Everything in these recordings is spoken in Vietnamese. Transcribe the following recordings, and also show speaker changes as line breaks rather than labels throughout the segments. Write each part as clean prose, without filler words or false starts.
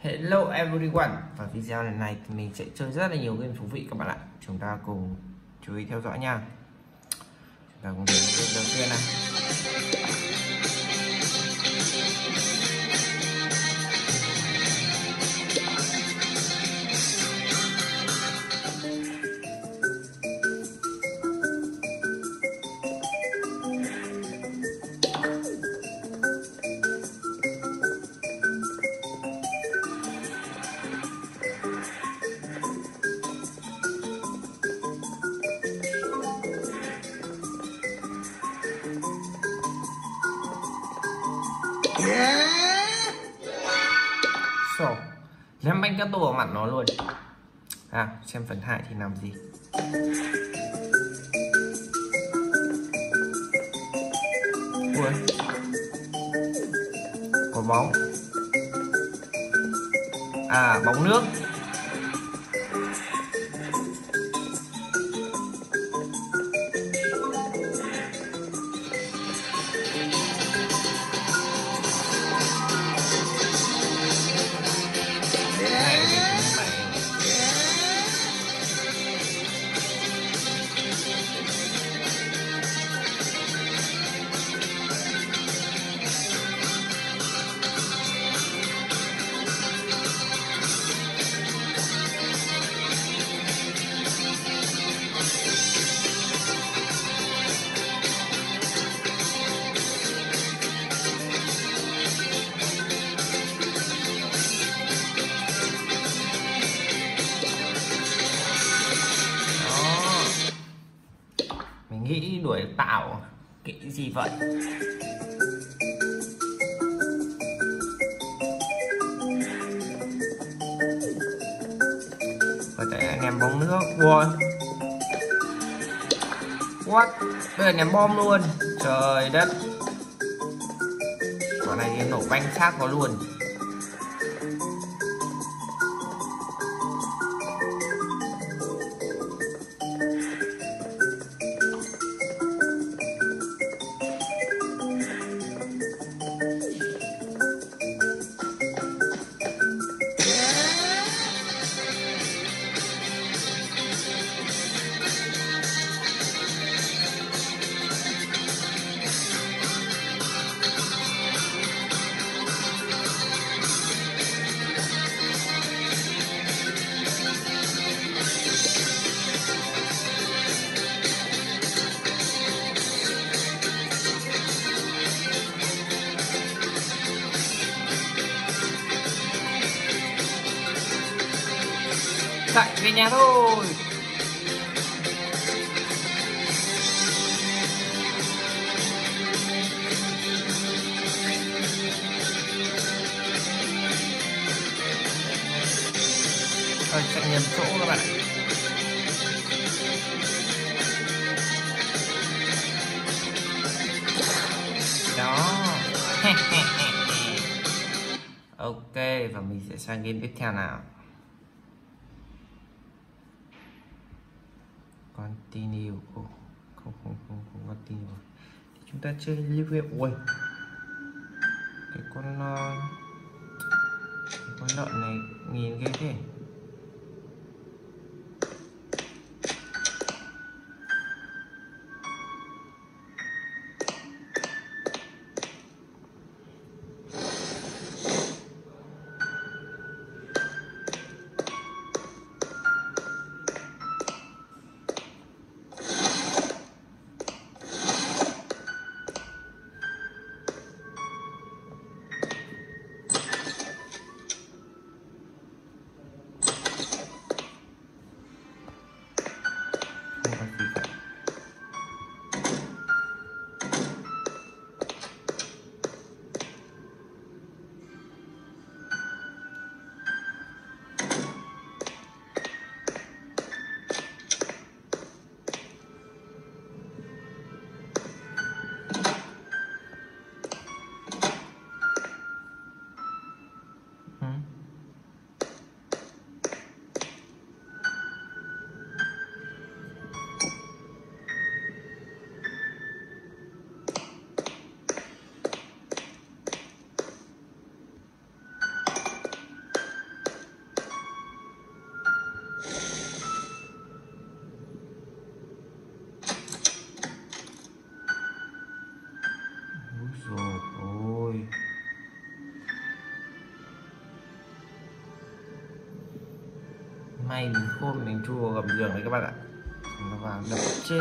Hello everyone, và video lần này thì mình sẽ chơi rất là nhiều game thú vị các bạn ạ. Chúng ta cùng chú ý theo dõi nha. Chúng ta cùng đến game đầu tiên này. So, ném bánh cá tô vào mặt nó luôn. Xem phần 2 thì làm gì. Ui, có bóng. Bóng nước. Mình nghĩ đuổi tạo cái gì vậy. Có thể ném bóng nước. Wow. What? Bây giờ ném bom luôn. Trời đất. Quả này thì nổ banh xác có luôn. Chạy về nhà thôi. Chạy nhầm chỗ các bạn. Đó. Ok, và mình sẽ sang game tiếp theo nào. Continue. Không continue. Thì chúng ta chơi live. Ui, cái con lợn này nhìn ghê thế. may mình khôn mình chui vào gầm giường đấy các bạn ạ, nó vào đập chết.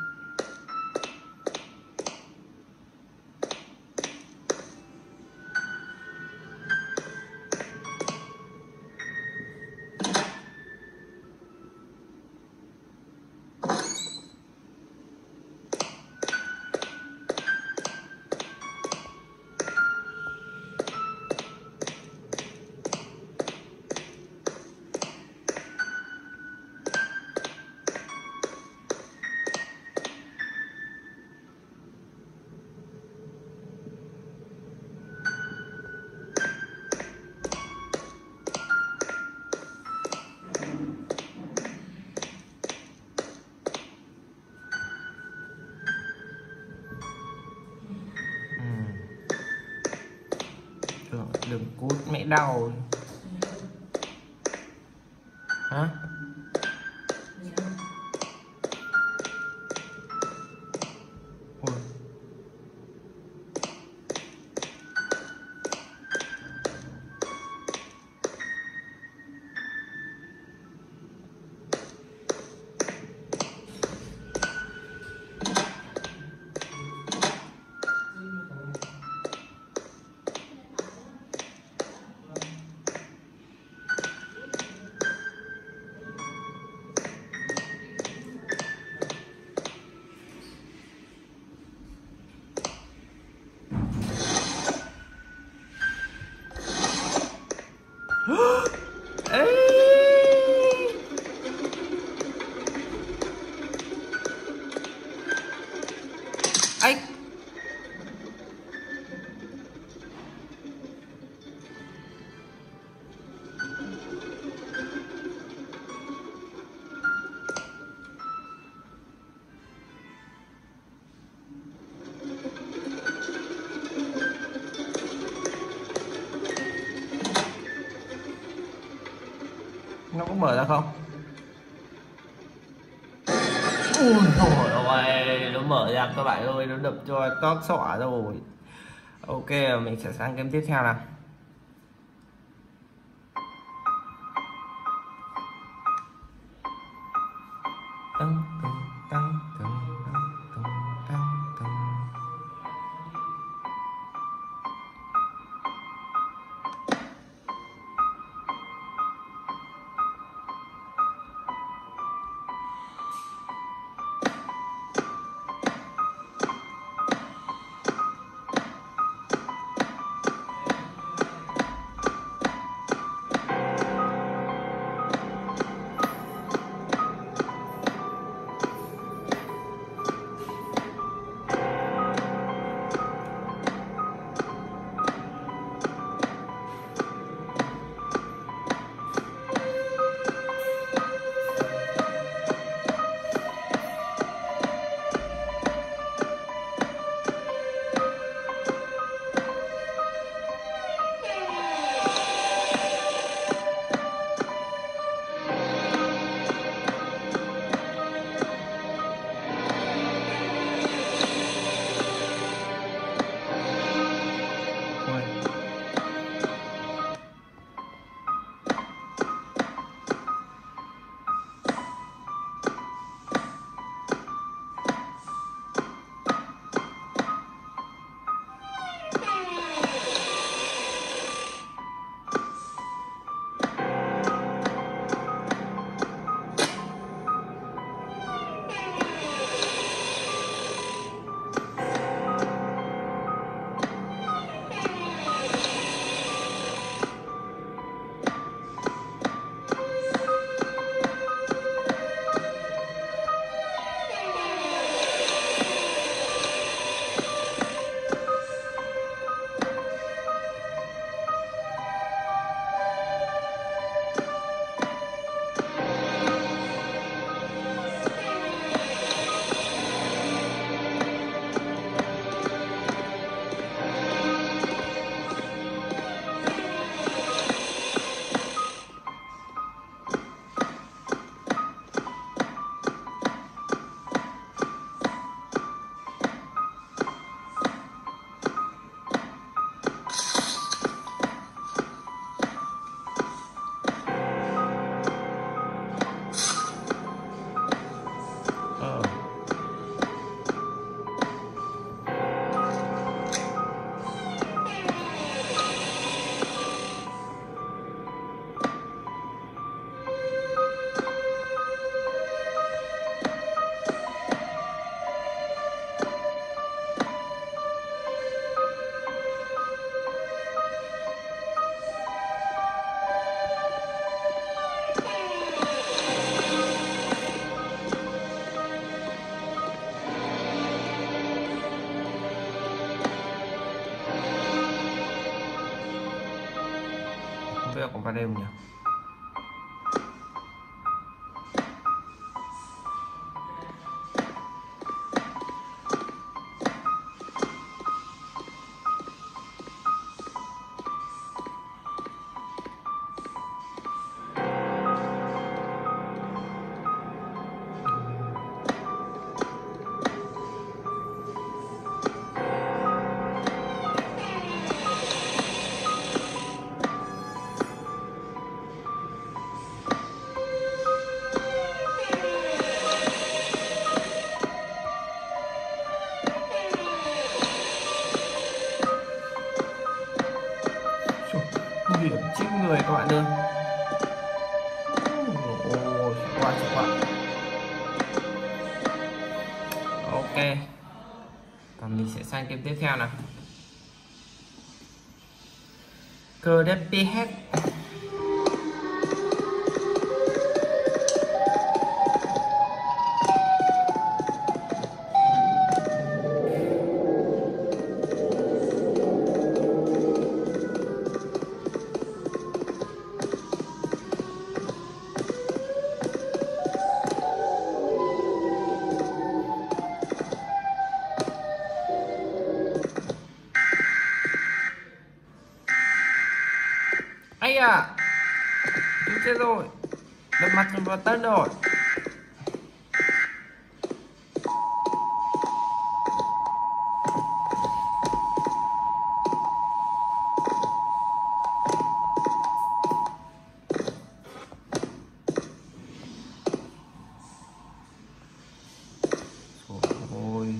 Đừng cút mẹ đau hả? Ôi. Ê! Anh nó có mở ra không? Ui trời ơi, nó mở ra các bạn ơi, nó đập cho toác xõa rồi. Ok, mình sẽ sang game tiếp theo nào. Tăng, tăng, tăng, tăng, tăng, tăng, tăng. biết là có vào đây không nhỉ? Nguy hiểm chết người các bạn ơi. Ôi, sợ quá. Ok, và mình sẽ sang game tiếp theo nào. KDPH. Ây à, chết rồi, đập mặt vào tân rồi. Ôi.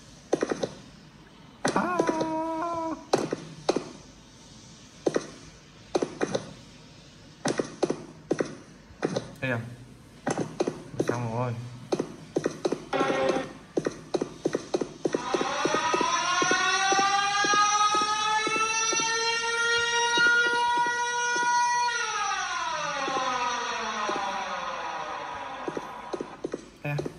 Đây à, xong rồi. Đây à.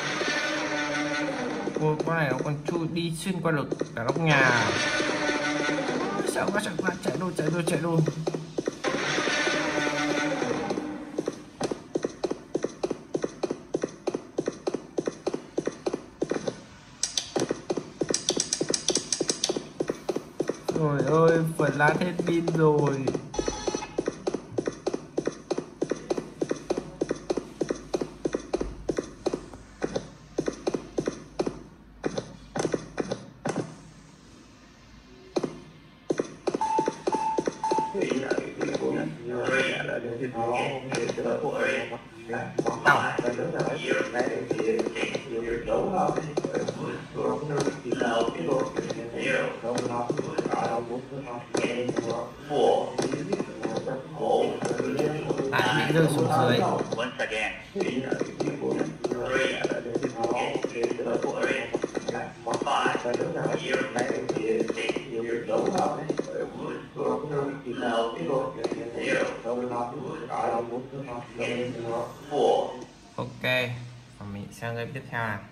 Ôi, con này nó còn chui đi xuyên qua được cả góc nhà. Sợ quá, chạy luôn. Trời ơi, phần lát hết pin rồi. Lại bị rơi xuống dưới. Ok, và mình sang game tiếp theo nào.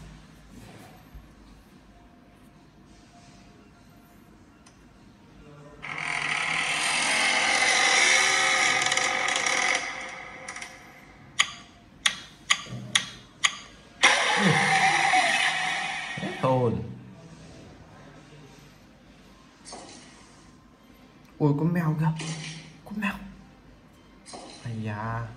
Hết hồn. Ui, con mèo kìa, con mèo. Ây da.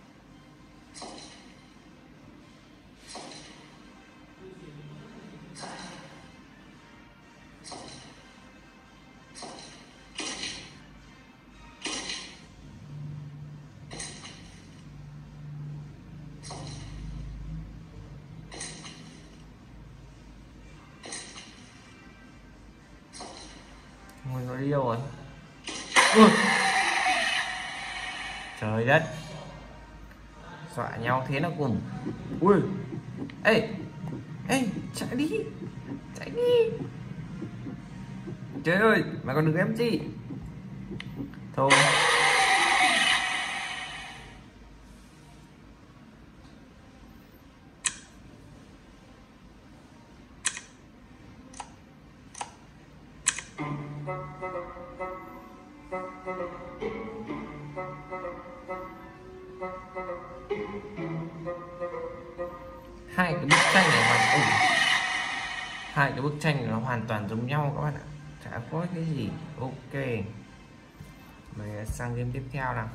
Ui, nó đi đâu rồi? Ui. Trời đất, dọa nhau thế nó cùng. Ui, ê, chạy đi. Trời ơi, mà còn được em gì? Thôi. hai cái bức tranh này hai cái bức tranh nó hoàn toàn giống nhau các bạn ạ, chả có cái gì. Ok, mày sang game tiếp theo nào.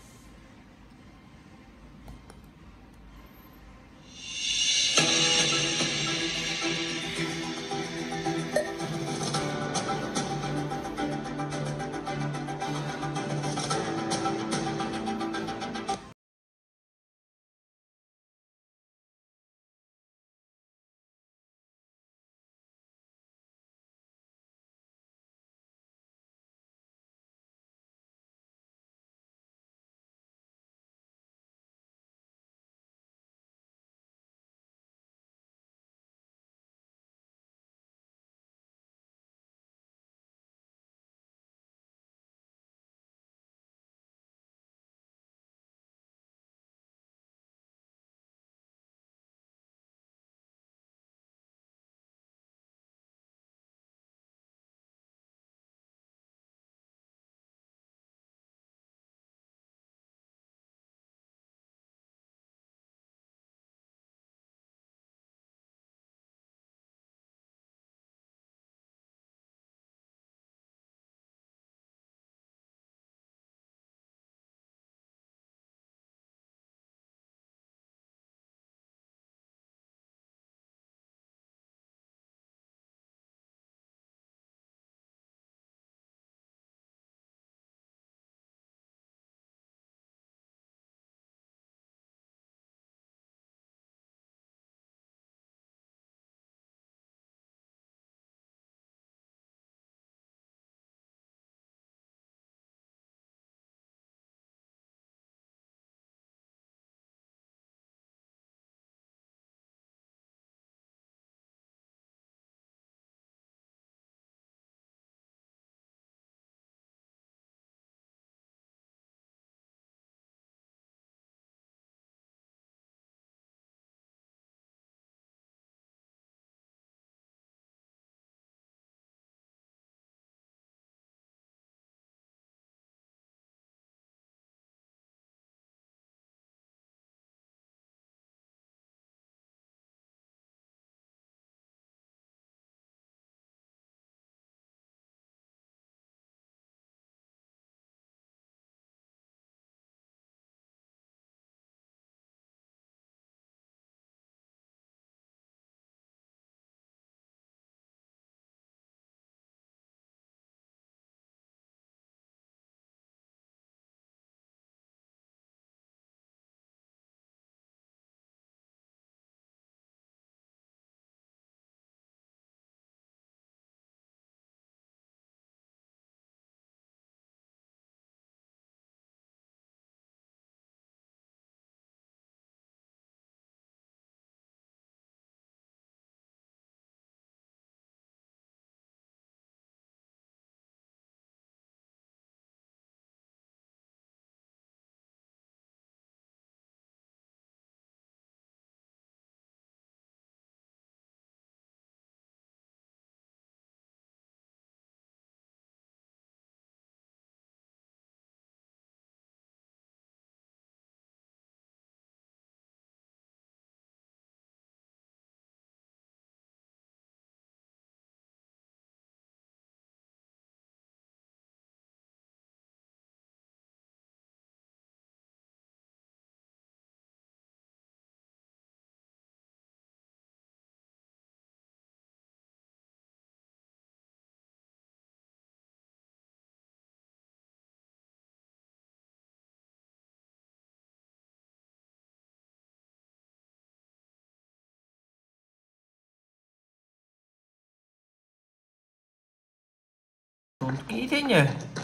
Tốn kỹ thế nhỉ.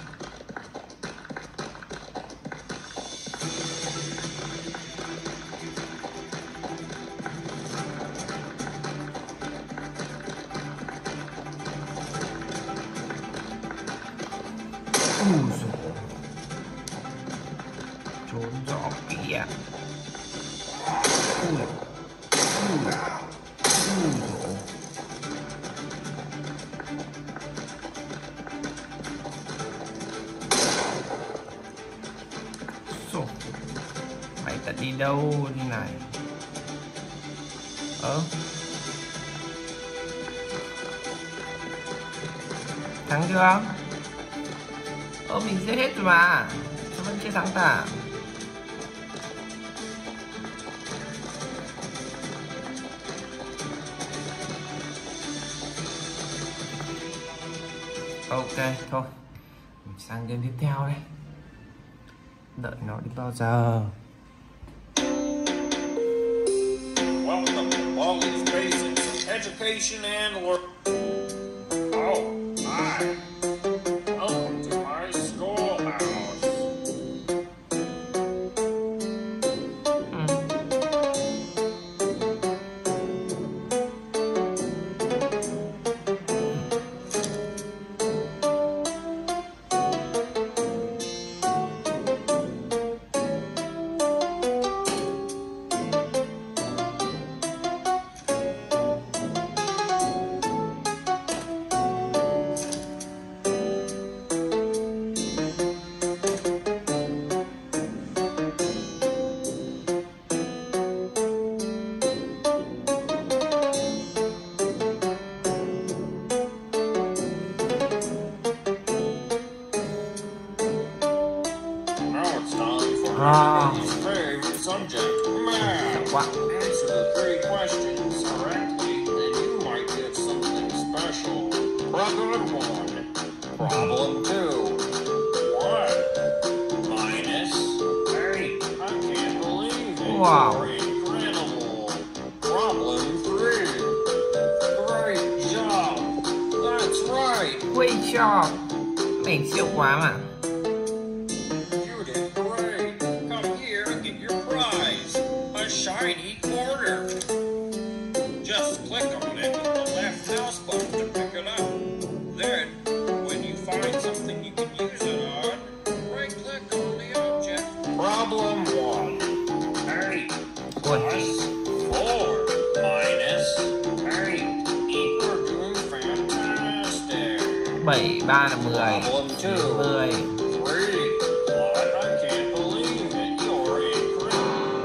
Trốn rõ kỹ ạ. Mày ta đi đâu thế này? Thắng chưa? Mình giết hết rồi mà. Sao vẫn chưa thắng ta? Ok, thôi mình sang game tiếp theo đây. Đợi nó đến bao giờ?
Welcome to Wally's Basics Education and Learning. Oh, hi. Welcome to my schoolhouse. Everybody's favorite subject, math. Answer the 3 questions correctly, and you might get something special. Problem 1. Problem 2. What? Minus 8. I can't believe it.
Wow.
You're incredible. Problem 3. Great job. That's right.
Great job. Mình siêu quá mà.
Shiny quarter. Just click on it with the left mouse button to pick it up. Then, when you find something you can use it on, right click on the object. Problem 1. 8 plus 4 minus 8. You're doing fantastic.
7, 3 là 10.
Problem 2.
10.
3. What? I can't believe it. You're incredible.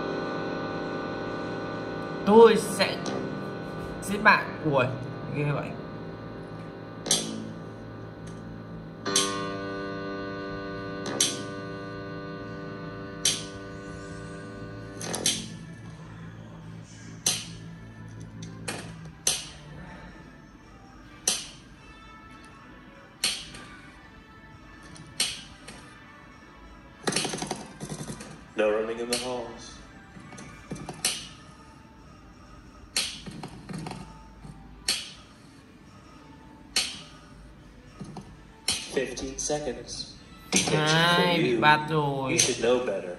Tôi sẽ giết bạn. Ui, ghê vậy.
No running in the halls. "15 seconds.
Ai, bị bắt rồi.
You should know better."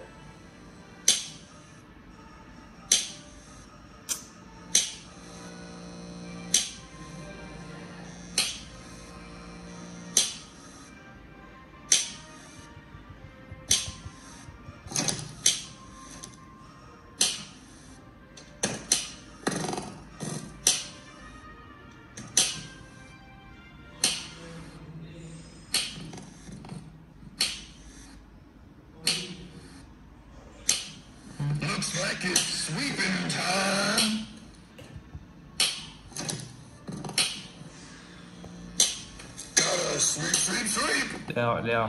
Looks like it's sweeping time. Gotta sweep, sweep, sweep.
Leo.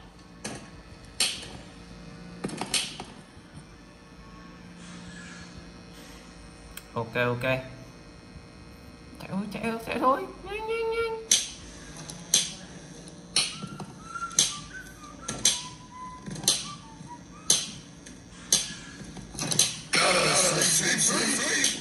Ok. Chạy thôi. Nhanh.
Gotta sweep, sweep, sweep.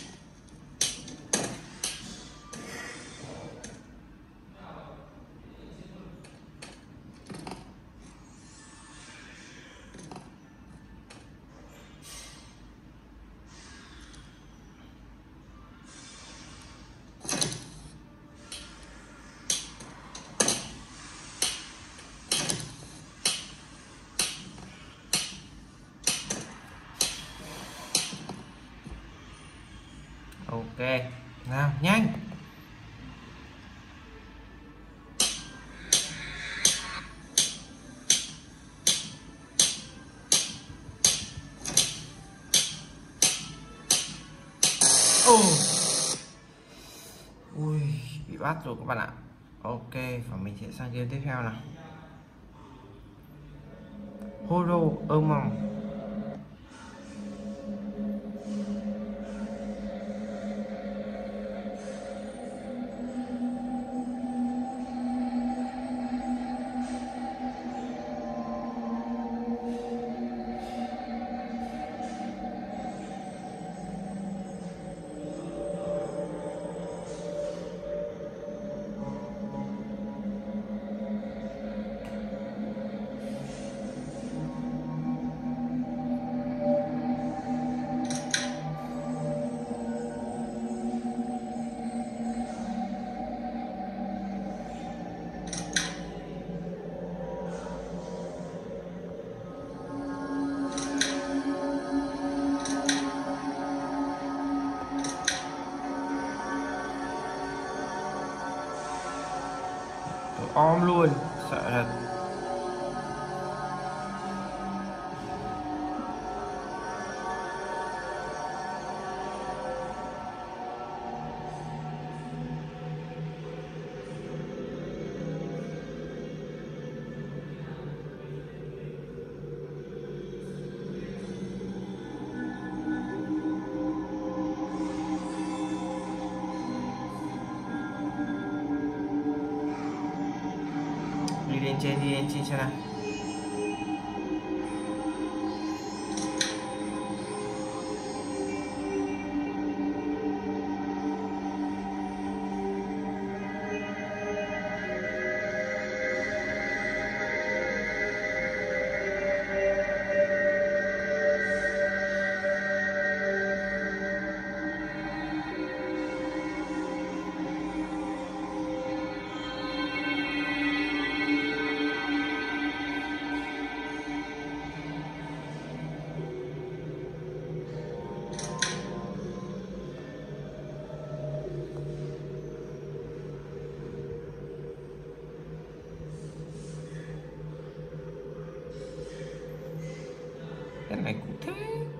Ok, nào nhanh. Ui, bị bắt rồi các bạn ạ. Ok, và mình sẽ sang game tiếp theo nào. Horo Mong. Om luôn, sợ thật. Đi lên trên xem nào. Cái này cũng thế.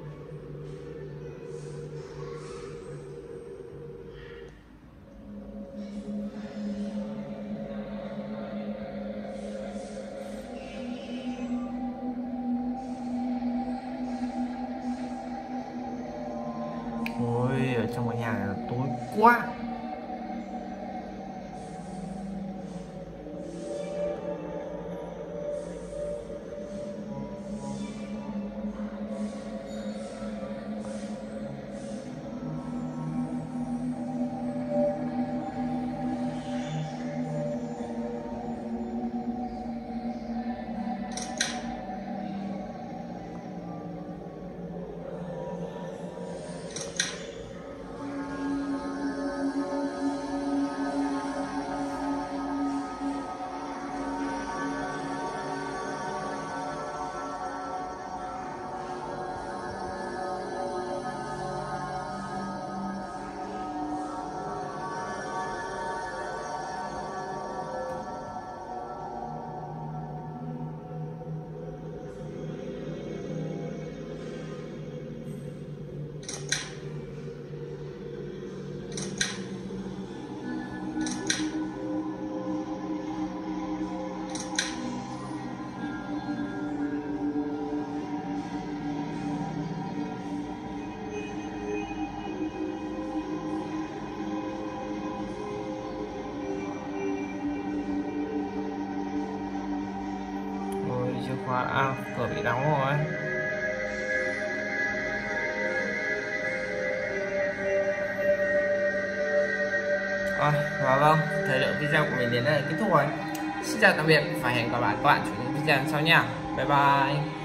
Ôi, ở trong cái nhà này là tối quá. Chìa khóa cửa bị đóng rồi. Và vâng, thời lượng video của mình đến đây là kết thúc rồi. Xin chào tạm biệt và hẹn gặp lại các bạn trong những video sau nha. Bye bye.